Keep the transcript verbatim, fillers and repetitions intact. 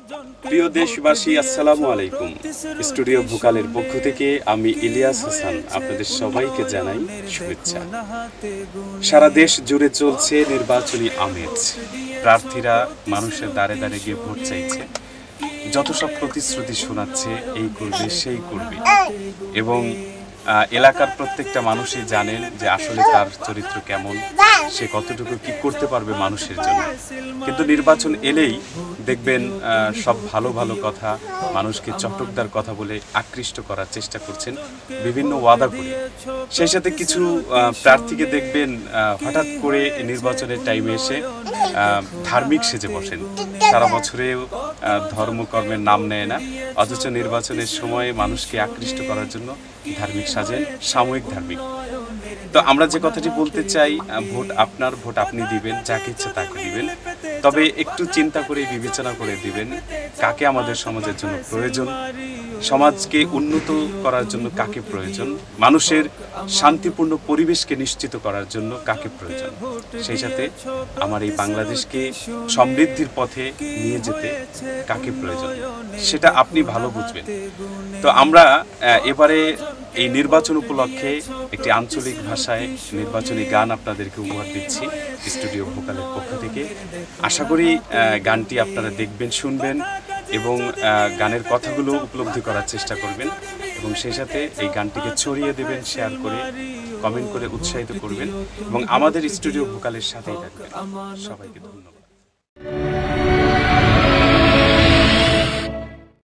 প্রিয় দেশবাসী, আসসালামু আলাইকুম। স্টুডিও ভোকালের পক্ষ থেকে আমি ইলিয়াস হাসান আপনাদের সবাইকে জানাই শুভেচ্ছা। সারা দেশ জুড়ে চলছে নির্বাচনী আমেজ। প্রার্থীরা মানুষের দ্বারে দ্বারে গিয়ে ভোট চাইছে, যত সব প্রতিশ্রুতি শোনাচ্ছে, এই করবে সেই করবে, এবং এলাকার প্রত্যেকটা মানুষই জানেন যে আসলে তার চরিত্র কেমন, সে কতটুকু কি করতে পারবে মানুষের জন্য। কিন্তু নির্বাচন এলেই দেখবেন সব ভালো ভালো কথা, মানুষকে চটকদার কথা বলে আকৃষ্ট করার চেষ্টা করছেন বিভিন্ন ওয়াদা করে। সেই সাথে কিছু প্রার্থীকে দেখবেন হঠাৎ করে নির্বাচনের টাইমে এসে ধার্মিক সেজে বসেন, সারা বছরেও ধর্মকর্মের নাম নেয় না, অথচ নির্বাচনের সময় মানুষকে আকৃষ্ট করার জন্য ধার্মিক সাজেন, সাময়িক ধার্মিক। তো আমরা যে কথাটি বলতে চাই, ভোট আপনার, ভোট আপনি দিবেন, যাকে ইচ্ছে তাকে দিবেন, তবে একটু চিন্তা করে বিবেচনা করে দিবেন কাকে আমাদের সমাজের জন্য প্রয়োজন, সমাজকে উন্নত করার জন্য কাকে প্রয়োজন, মানুষের শান্তিপূর্ণ পরিবেশকে নিশ্চিত করার জন্য কাকে প্রয়োজন, সেই সাথে আমার এই বাংলাদেশকে সমৃদ্ধির পথে নিয়ে যেতে কাকে প্রয়োজন, সেটা আপনি ভালো বুঝবেন। তো আমরা এবারে এই নির্বাচন উপলক্ষে একটি আঞ্চলিক ভাষায় নির্বাচনী গান আপনাদেরকে উপহার দিচ্ছি স্টুডিও ভোকালের পক্ষ থেকে। আশা করি গানটি আপনারা দেখবেন, শুনবেন এবং গানের কথাগুলো উপলব্ধি করার চেষ্টা করবেন, এবং সেই সাথে এই গানটিকে ছড়িয়ে দেবেন, শেয়ার করে, কমেন্ট করে উৎসাহিত করবেন, এবং আমাদের স্টুডিও ভোকালের সাথেই থাকবেন। সবাইকে ধন্যবাদ।